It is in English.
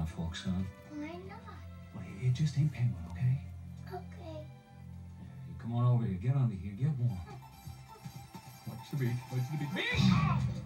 folks, son. Why not? Well, it just ain't penguin, okay? Okay. Come on over here. Get under here. Get warm. Watch the beach. Watch the beach. Beach!